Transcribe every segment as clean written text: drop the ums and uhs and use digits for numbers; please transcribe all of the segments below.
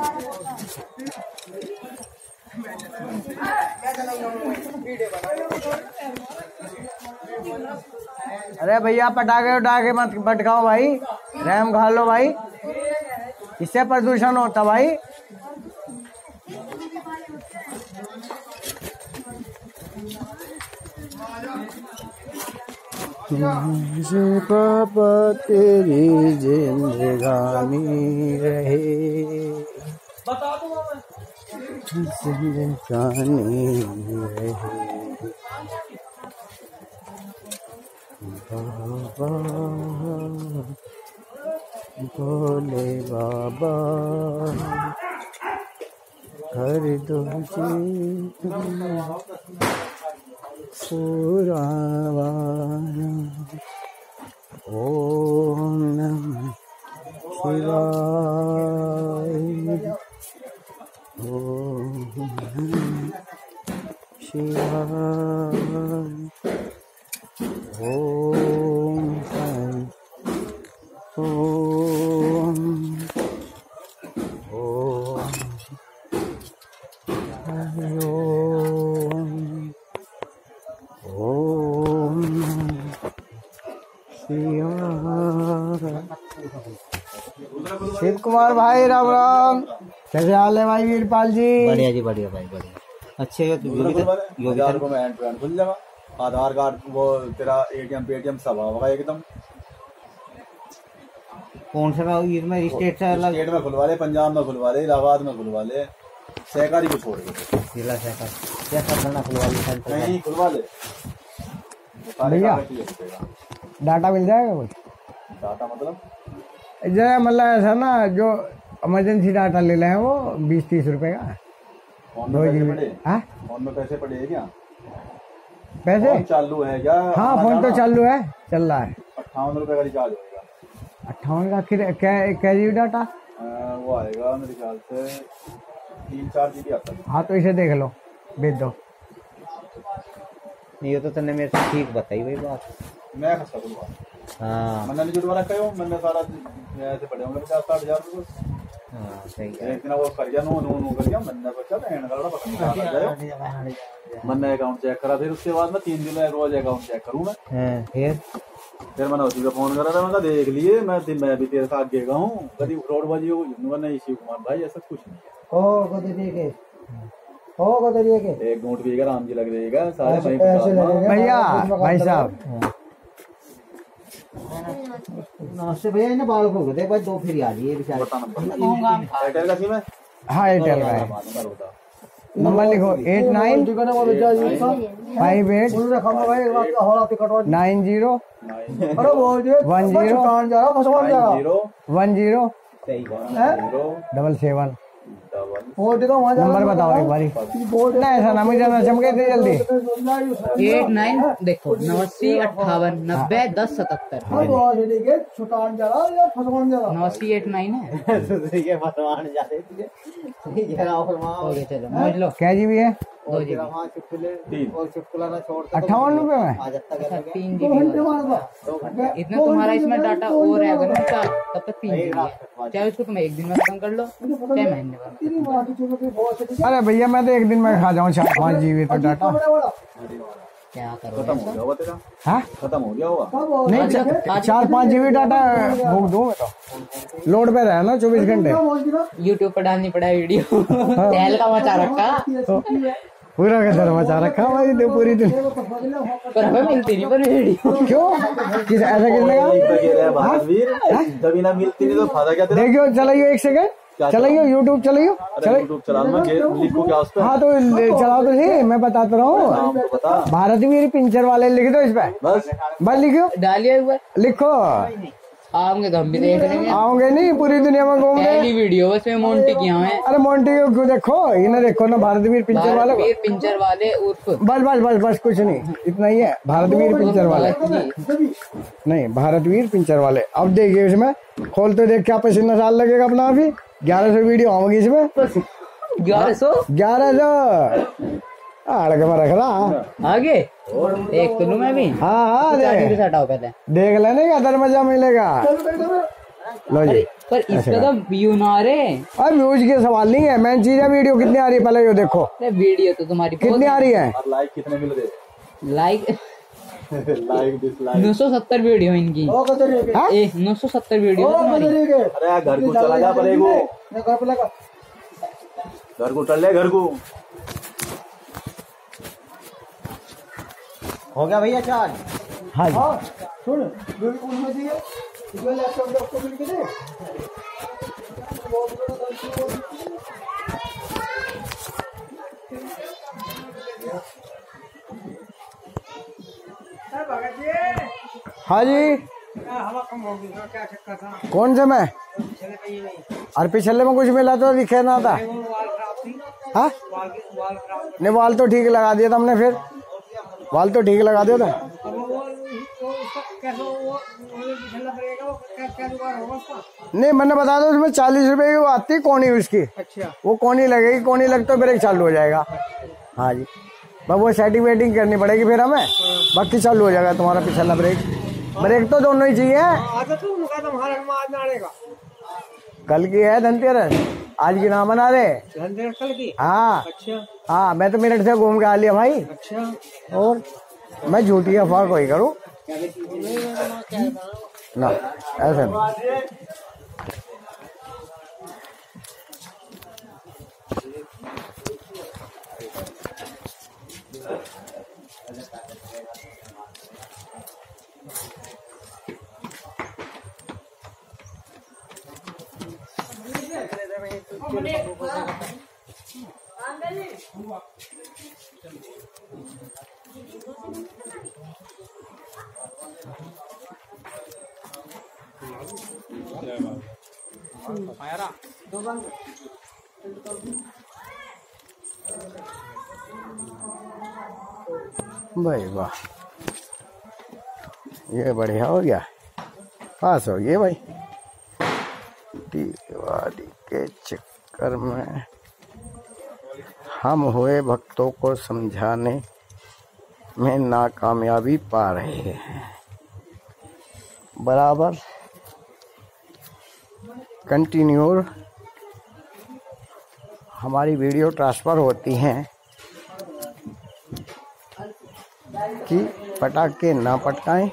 अरे भैया पटाखे उठाके मत पटकाओ भाई, रैम खा लो भाई, इससे प्रदूषण होता भाई। पापा तेरी जिंदगानी रहे, जिंदगानी रहे बाबा, भोले बाबा हर दो पुरावाना। ओम नमः शिवाय, ओम नमः शिवाय, ओम साई, ओम ओम हरि ओम, ओम शिव कुमार भाई राम राम, कैसे हाल है भाई वीरपाल जी? बढ़िया जी, बढ़िया भाई बढ़िया। अच्छे आधार को मैं एंड टू एंड खुल जाएगा, आधार कार्ड वो तेरा एटीएम पेटीएम सब होगा एकदम। कौन सा इसमें स्टेट से अलग? स्टेट में खुलवा ले, पंजाब में खुलवा ले, इलाहाबाद में खुलवा ले, सहकारी को छोड़ के जिला सहकारी क्या करना खुलवा ले, नहीं खुलवा ले भैया। डाटा मिल जाएगा कुछ? डाटा मतलब जरा मतलब ऐसा ना, जो इमरजेंसी डाटा ले रहे हैं वो 20-30 रुपए का। फोन में पैसे पड़े? फोन में पैसे पड़े हैं क्या? पैसे चालू है क्या? हाँ फोन तो चालू है, चल रहा है। 58 रुपए का रिचार्ज होगा। 58 का क्या जीबी डाटा? वो आएगा मेरे ख्याल से 3-4 GB आता है। हाँ तो इसे देख लो, भेज दो। ये तो तूने मेरे से ठीक बताई भाई बात। मैं खस्ता खुलवा, हाँ मैंने जुड़वा रखा है, मैंने सारा ऐसे पड़े होंगे 50-60 रुपए। हाँ सही है। एक दिन वो कर गया, नो कर गया, मैंने सोचा हैंड कार्ड पता नहीं कहाँ लग गया। मैंने अकाउंट चेक करा, फिर उसके बाद में 3 दिन में रोज अकाउंट चेक करूँ मैं। फिर मैंने उसी को फोन करा था, मैंने देख लिए, मैं भी तेरे साथ गएगा हूँ, कभी फ्रॉडबाजी हो नहीं शिव कुमार भाई, ऐसा कुछ नहीं है। एक नोट भी राम जी लग जाएगा सारे भैया भाई साहब। नमस्ते भैया, इन्हें बाल को देख भाई, 2 फेरी आ रही है बेचारे। एयरटेल का सिम है? हाँ एयरटेल का है। नंबर लिखो 8958101077। नंबर बताओ एक बारी, ना ऐसा ना मुझे ना चमके थे जल्दी। 89 देखो 89 58 90 10 77 89 है। चलो लो क्या जीबी है? 2 GB 58 रुपए में 3 GB। इतना तुम्हारा इसमें डाटा और है अगर तब तक 3 GB है, चाहे उसको तुम एक दिन में खत्म कर लो चाहे महीने में। अरे भैया मैं तो एक दिन में खा जाऊँ 4-5 GB तो डाटा। क्या करो, खत्म हो गया होगा तेरा? हाँ खत्म हो गया होगा नहीं, 4-5 GB डाटा भूख दूँ मैं तो। लोड पे रहा ना 24 घंटे। यूट्यूब पर डालनी पड़ा वीडियो। तेल का मचा रखा पूरा का दर मचा रखा भाई, तो पूरी दुनिया। पर हमें मिलती नहीं पर वीडियो। क्यों ऐसा किसने कहा? जब ना मिलती नहीं तो फायदा क्या तेरा? देखियो चलाइयो, 1 सेकंड चलाइयो, यूट्यूब चलाइयो। यूट्यूब चलाना लिखो क्या उस पे? हाँ तो चलाओ तो सही, मैं बताता रहा हूँ। भारतवीर पिंचर वाले लिख दो इस पे, बस लिखो, डालिए एक बार लिखो। आओगे तो हम भी देख लेंगे। आओगे नहीं, पूरी दुनिया में घूम पहली वीडियो बस में मोंटी किया है। अरे मोंटी को क्यों देखो, इन्हें देखो ना, भारतवीर पिंचर वाले, पिंचर वाले उर्फ बस कुछ नहीं, इतना ही है। भारतवीर पिंचर वाले नहीं, भारतवीर पिंचर वाले। अब देखिए इसमें खोल तो देख, क्या पसीना साल लगेगा अपना। अभी 1100 वीडियो होंगी इसमें। 1100 आड़ के रख रहा आगे एक तो लूं मैं भी। हाँ देख लेने का दर मजा मिलेगा। लो जी। पर इसका तो व्यू ना आ रहे। अब व्यूज के सवाल नहीं है, मेन चीज है वीडियो कितनी आ रही है पहले ये देखो। वीडियो तो तुम्हारी कितनी आ रही है? और लाइक कितने मिल रहे? लाइक लाइक डिसलाइक 970 वीडियो इनकी। 970 वीडियो तुम्हारी। अरे यार घर को चला जा पड़े को, घर को चल ले, घर को हो गया भैया चार्ज। हाँ जी। सुन उनमें से जो लैपटॉप डॉक्टर मिल के दे। हाँ जी। हवा कम होगी, क्या चक्कर था? कौन से में? और पिछले में कुछ मिला तो दिखे ना था। हाँ नहीं, वाल तो ठीक लगा दिया था हमने, फिर वाल तो ठीक लगा दिया था। नहीं मैंने बता दो, उसमें 40 रुपए की वो आती है कोनी उसकी। अच्छा, वो कोनी लगेगी, कोनी लग तो ब्रेक चालू हो जाएगा। हाँ जी, बस वो सेटिंग वेटिंग करनी पड़ेगी फिर हमें, बाकी चालू हो जाएगा तुम्हारा पिछला ब्रेक। ब्रेक तो दोनों ही चाहिए। कल की है धनतेरस, आज की नाम मना रहे। कल की? हाँ अच्छा हाँ, मैं तो मिनट से घूम के आ लिया भाई। अच्छा, और मैं झूठी अफवाह कोई करूँ ना, ऐसा नहीं। भाई वाह, ये बढ़िया हो गया, पास हो गया भाई। दिवाली के चक्कर में हम हुए भक्तों को समझाने में नाकामयाबी पा रहे हैं। बराबर कंटिन्यू हमारी वीडियो ट्रांसफर होती हैं कि पटाखे ना पटकाएं,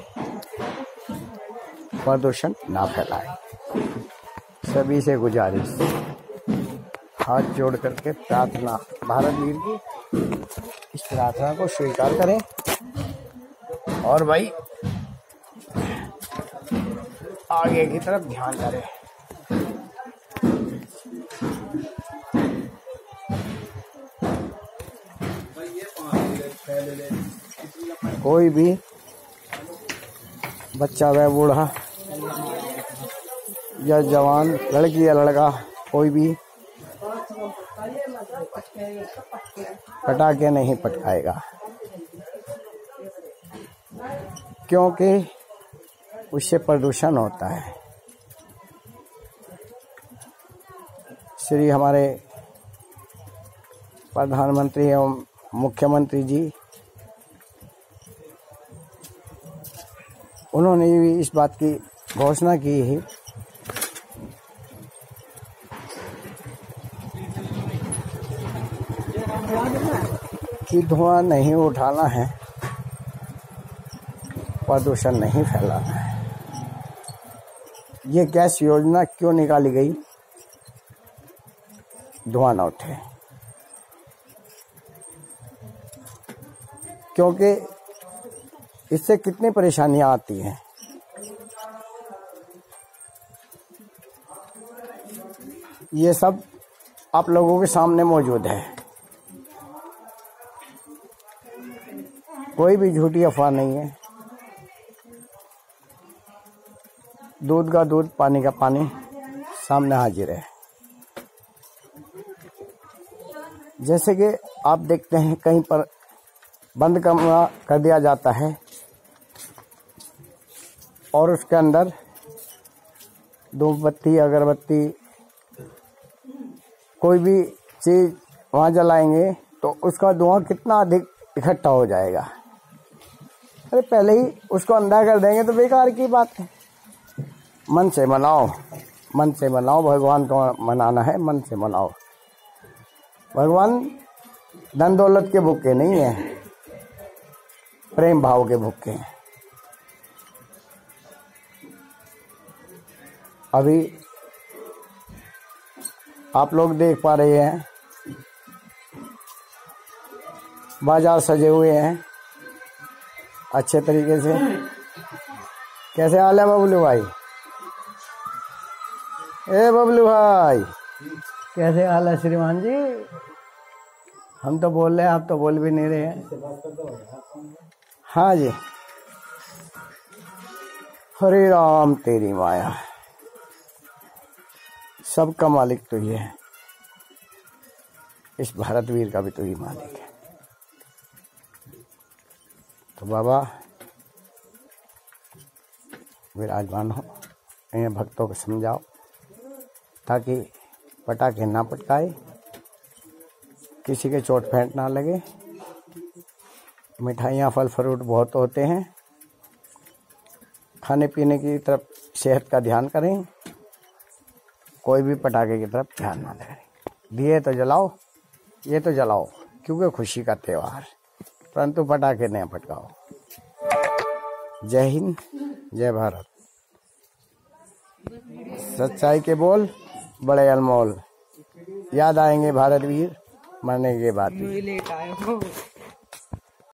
प्रदूषण ना फैलाएं। सभी से गुजारिश, हाथ जोड़ करके प्रार्थना, भारत वीर की इस प्रार्थना को स्वीकार करें और भाई आगे की तरफ ध्यान करें। कोई भी बच्चा व बूढ़ा या जवान, लड़की या लड़का, कोई भी पटाखे नहीं पटकाएगा, क्योंकि उससे प्रदूषण होता है। श्री हमारे प्रधानमंत्री एवं मुख्यमंत्री जी, उन्होंने भी इस बात की घोषणा की है कि धुआं नहीं उठाना है, प्रदूषण नहीं फैलाना है। ये गैस योजना क्यों निकाली गई? धुआं ना उठे, क्योंकि इससे कितनी परेशानियां आती हैं। ये सब आप लोगों के सामने मौजूद है, कोई भी झूठी अफवाह नहीं है। दूध का दूध, पानी का पानी सामने हाजिर है। जैसे कि आप देखते हैं कहीं पर बंद कमरा कर दिया जाता है और उसके अंदर धूपबत्ती, अगरबत्ती, कोई भी चीज वहां जलाएंगे तो उसका धुआं कितना अधिक इकट्ठा हो जाएगा। अरे पहले ही उसको अंधा कर देंगे तो बेकार की बात है। मन से मनाओ, मन से मनाओ, भगवान को मनाना है, मन से मनाओ। भगवान धन दौलत के भूखे नहीं है, प्रेम भाव के भूखे हैं। अभी आप लोग देख पा रहे हैं बाजार सजे हुए हैं अच्छे तरीके से। कैसे हाल है बबलू भाई? ए बबलू भाई, कैसे हाल है श्रीमान जी? हम तो बोल रहे हैं, आप तो बोल भी नहीं रहे हैं। हाँ जी। हरे राम तेरी माया, सबका मालिक तो ये है, इस भारतवीर का भी तो ही मालिक है। तो बाबा विराजमान हो, इन्हें भक्तों को समझाओ ताकि पटाखे ना पटकाए, किसी के चोट फेंट ना लगे। मिठाइयाँ फल फ्रूट बहुत होते हैं, खाने पीने की तरफ सेहत का ध्यान करें, कोई भी पटाखे की तरफ ध्यान ना दें। दिए तो जलाओ, ये तो जलाओ क्योंकि खुशी का त्यौहार, परंतु पटाखे नहीं पटकाओ। जय हिंद, जय भारत। सच्चाई के बोल बड़े अनमोल, याद आएंगे भारतवीर मरने के बाद भी।